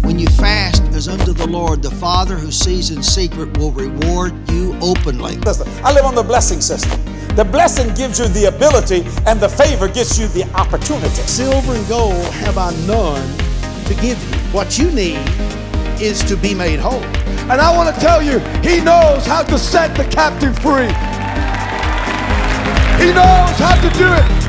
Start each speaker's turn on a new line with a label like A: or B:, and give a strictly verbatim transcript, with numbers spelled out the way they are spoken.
A: When you fast as unto the Lord, the Father who sees in secret will reward you openly.
B: Listen, I live on the blessing system. The blessing gives you the ability, and the favor gives you the opportunity.
C: Silver and gold have I none to give you. What you need is to be made whole.
D: And I want to tell you, He knows how to set the captive free. He knows how to do it.